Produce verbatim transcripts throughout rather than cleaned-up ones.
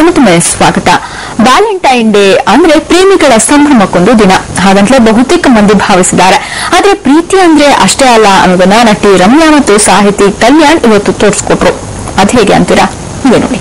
ಮತ್ತೊಮ್ಮೆ ಸ್ವಾಗತ. Valentine day ಅಂದ್ರೆ ಪ್ರೇಮಿಗಳ ಸಂಭ್ರಮಕ್ಕೊಂದು ದಿನ ಹಾಗಂತಲೇ ಬಹುತೇಕ ಮಂದಿ ಭಾವಿಸಿದ್ದಾರೆ. ಆದ್ರೆ ಪ್ರೀತಿ ಅಂದ್ರೆ ಅಷ್ಟೇ ಅಲ್ಲ ಅನ್ನೋದನ್ನ ನಟಿ ರಮ್ಯಾ ಮತ್ತು ಸಾಹಿತಿ ಕಲ್ಯಾಣ್ ಇವತ್ತು ತೋರಿಸ್ಕೊಟ್ರು. ಅದ್ ಹೇಗೆ ಅಂತೀರಾ? ಇದೇ ನೋಡಿ.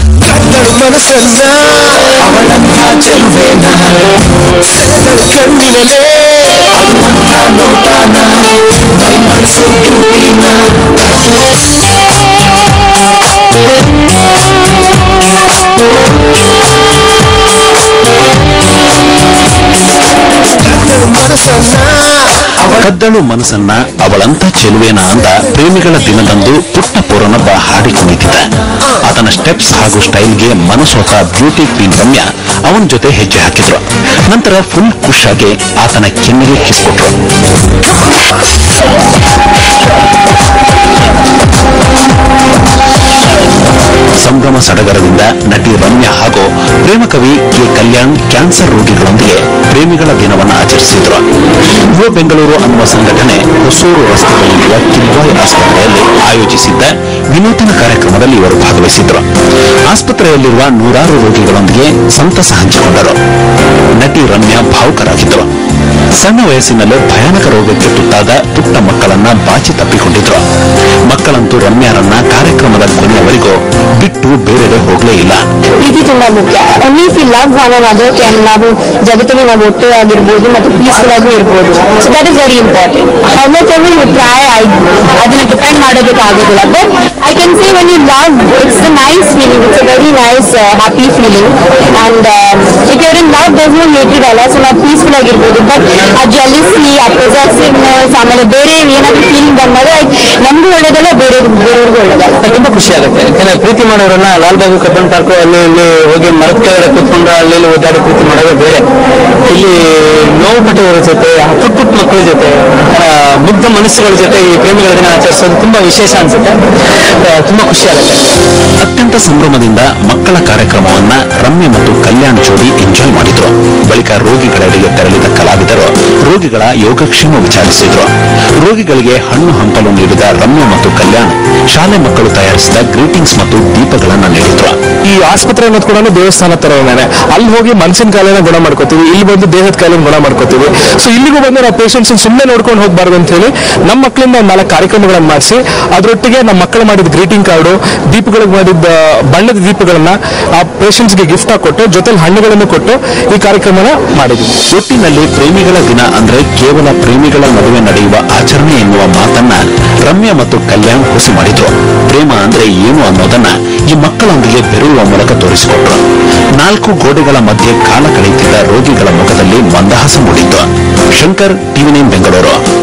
ಕದ್ದಳು ಮನಸ್ಸನ್ನ ಅವಳಂತ ಚೆಲುವೇನ ಅಂತ ಪ್ರೇಮಿಗಳ ದಿನದಂದು ಪುಟ್ಟ ಪುರನೊಬ್ಬ ಹಾಡಿ ಕುಣಿತಿದ್ದ. ಆತನ ಸ್ಟೆಪ್ಸ್ ಹಾಗೂ ಸ್ಟೈಲ್ಗೆ ಮನಸೋತ ಬ್ಯೂಟಿ ಕ್ವೀನ್ ರಮ್ಯಾ ಅವನ ಜೊತೆ ಹೆಜ್ಜೆ ಹಾಕಿದ್ರು. ನಂತರ ಫುಲ್ ಖುಷಾಗಿ ಆತನ ಕೆನ್ನೆಗೆ ಕಿಸ್ ಕೊಟ್ರು. ಸಂಭ್ರಮ ಸಡಗರದಿಂದ ನಟಿ ರಮ್ಯಾ ಹಾಗೂ ಪ್ರೇಮ ಕವಿ ಕೆ ಕಲ್ಯಾಣ್ ಕ್ಯಾನ್ಸರ್ ರೋಗಿಗಳೊಂದಿಗೆ ಪ್ರೇಮಿಗಳ ದಿನವನ್ನು ಆಚರಿಸಿದ್ರು. ಯುವ ಬೆಂಗಳೂರು ಅನ್ನುವ ಸಂಘಟನೆ ಹೊಸೂರು ರಸ್ತೆಯಲ್ಲಿರುವ ಕಿದ್ವಾಯಿ ಆಸ್ಪತ್ರೆಯಲ್ಲಿ ಆಯೋಜಿಸಿದ್ದ ವಿನೂತನ ಕಾರ್ಯಕ್ರಮದಲ್ಲಿ ಇವರು ಭಾಗವಹಿಸಿದ್ರು. ಆಸ್ಪತ್ರೆಯಲ್ಲಿರುವ ನೂರಾರು ರೋಗಿಗಳೊಂದಿಗೆ ಸಂತಸ ಹಂಚಿಕೊಂಡರು. ನಟಿ ರಮ್ಯಾ ಭಾವುಕರಾಗಿದ್ದರು. ಸಣ್ಣ ವಯಸ್ಸಿನಲ್ಲೇ ಭಯಾನಕ ರೋಗಕ್ಕೆ ತುತ್ತಾದ ಪುಟ್ಟ ಮಕ್ಕಳನ್ನ ಬಾಚಿ ತಪ್ಪಿಕೊಂಡಿದ್ರು. ಮಕ್ಕಳಂತೂ ರಮ್ಯಾರನ್ನ ಕಾರ್ಯಕ್ರಮದ ಕೊನೆಯವರೆಗೂ ಬಿಟ್ಟು ಬೇರೆಡೆ ಹೋಗಲೇ ಇಲ್ಲ. ಪ್ರೀತಿ ತುಂಬಾ ಮುಖ್ಯ. Only if you love one another can ನಾವು ಜಗತ್ತಿಗೆ ನಾವು ಒಟ್ಟು ಆಗಿರ್ಬೋದು ಮತ್ತು ಪೀಸ್ಫುಲ್ ಆಗೂ ಇರ್ಬೋದು. So that is very important. How much ever you try ಅದನ್ನ ಡಿಪೆಂಡ್ ಮಾಡೋದಕ್ಕಾಗೋದಿಲ್ಲ. But I can say when you love it's a nice feeling. It's a very nice happy feeling. And if your in love thus no hatred ಅಲ್ಲ. So ನಾವು peaceful ಆಗಿರ್ಬೋದು. But ಆ jealousy, ಆ possessiveness, ಆಮೇಲೆ ಬೇರೆ ಏನಾದ್ರು feeling ಬಂದಾಗ ನಮಗೂ ಒಳ್ಳೇದಲ್ಲ, ಬೇರೆ ಬೇರೆಯವ್ರಿಗೂ ಒಳ್ಳೇದಲ್ಲ. ತುಂಬಾ ಖುಷಿ ಆಗುತ್ತೆ. ಯಾಕಂದ್ರೆ ಪ್ರೀತಿ ಮಾಡೋರನ್ನ ಲಾಲ್ ಬಾಬು ಕಬ್ಬನ್ ಪಾರ್ಕ್ ಅಲ್ಲಿ ಇಲ್ಲಿ ಹೋಗಿ ಮರದ ಕೆಳಗಡೆ ಕೂತ್ಕೊಂಡು ಅಲ್ಲಿ ಇಲ್ಲಿ ಓದಾಡಿ ಪ್ರೀತಿ ಮಾಡೋದೇ ಬೇರೆ. ಇಲ್ಲಿ ನೋವು ಪಟ್ಟವರ ಜೊತೆ, ಪುಟ್ಟ ಪುಟ್ಟ ಮಕ್ಕಳ ಜೊತೆ, ಮುಗ್ಧ ಮನಸ್ಸುಗಳ ಜೊತೆ ಈ ಪ್ರೇಮಿಗಳ ದಿನ ಆಚರಿಸೋದು ತುಂಬಾ ವಿಶೇಷ ಅನ್ಸುತ್ತೆ. ತುಂಬಾ ಖುಷಿ ಆಗುತ್ತೆ. ಅತ್ಯಂತ ಸಂಭ್ರಮದಿಂದ ಮಕ್ಕಳ ಕಾರ್ಯಕ್ರಮವನ್ನ ರಮ್ಯ ಮತ್ತು ಕಲ್ಯಾಣ್ ಜೋಡಿ ಎಂಜಾಯ್ ಮಾಡಿದ್ರು. ಬಳಿಕ ರೋಗಿಗಳೆಡೆಗೆ ತೆರಳಿದ ಕಲಾವಿದರು ರೋಗಿಗಳ ಯೋಗಕ್ಷೇಮ ವಿಚಾರಿಸಿದ್ರು. ರೋಗಿಗಳಿಗೆ ಹಣ್ಣು ಹಂಪಲು ನೀಡಿದ ರಮ್ಯ ಮತ್ತು ಕಲ್ಯಾಣ್ ಶಾಲೆ ಮಕ್ಕಳು ತಯಾರಿಸಿದ ಗ್ರೀಟಿಂಗ್ಸ್ ಮತ್ತು ದೀಪಗಳನ್ನ ನೀಡಿದ್ರು. ಈ ಆಸ್ಪತ್ರೆ ಅನ್ನೋದು ಕೂಡ ದೇವಸ್ಥಾನ ತರ ಇದೆ. ಅಲ್ಲಿ ಹೋಗಿ ಮನಸ್ಸಿನ ಕಾಯಿಲೆನ ಗುಣ ಮಾಡ್ಕೋತೀವಿ, ಇಲ್ಲಿ ಬಂದು ದೇಹದ ಕಾಯಿಲೆನ ಗುಣ ಮಾಡ್ಕೋತೀವಿ. ಸೊ ಇಲ್ಲಿಗೂ ಬಂದು ನಾವು ಪೇಷಂಟ್ಸ್ ಸುಮ್ಮನೆ ನೋಡ್ಕೊಂಡು ಹೋಗ್ಬಾರ್ದು ಅಂತ ಹೇಳಿ ನಮ್ಮ ಮಕ್ಕಳಿಂದ ನಾಲ್ಕು ಕಾರ್ಯಕ್ರಮಗಳನ್ನ ಮಾಡಿಸಿ ಅದರೊಟ್ಟಿಗೆ ನಮ್ಮ ಮಕ್ಕಳು ಮಾಡಿದ ಗ್ರೀಟಿಂಗ್ ಕಾರ್ಡು, ದೀಪಗಳಿಗೆ ಮಾಡಿದ ಬಣ್ಣದ ದೀಪಗಳನ್ನ ಆ ಪೇಷಂಟ್ಸ್ಗೆ ಗಿಫ್ಟ್ ಆಗಿ ಕೊಟ್ಟು ಜೊತೆಲಿ ಹಣ್ಣುಗಳನ್ನು ಕೊಟ್ಟು ಈ ಕಾರ್ಯಕ್ರಮನ ಮಾಡಿದ್ವಿ. ಒಟ್ಟಿನಲ್ಲಿ ಪ್ರೇಮಿಗಳ ದಿನ ಅಂದ್ರೆ ಕೇವಲ ಪ್ರೇಮಿಗಳ ನಡುವೆ ನಡೆಯುವ ಆಚರಣೆ ಎನ್ನುವ ಮಾತನ್ನ ರಮ್ಯ ಮತ್ತು ಕಲ್ಯಾಣ್ ಹುಸಿ ಮಾಡಿದ್ರು. ಪ್ರೇಮ ಅಂದ್ರೆ ಏನು ಅನ್ನೋದನ್ನ ಈ ಮಕ್ಕಳೊಂದಿಗೆ ಬೆರೆಯುವ ಮೂಲಕ ತೋರಿಸಿಕೊಟ್ರು. ನಾಲ್ಕು ಗೋಡೆಗಳ ಮಧ್ಯೆ ಕಾಲ ಕಳೆಯುತ್ತಿದ್ದ ರೋಗಿಗಳ ಮುಖದಲ್ಲಿ ಮಂದಹಾಸ ಮೂಡಿತ್ತು. Shankar, TV nine Bengaluru.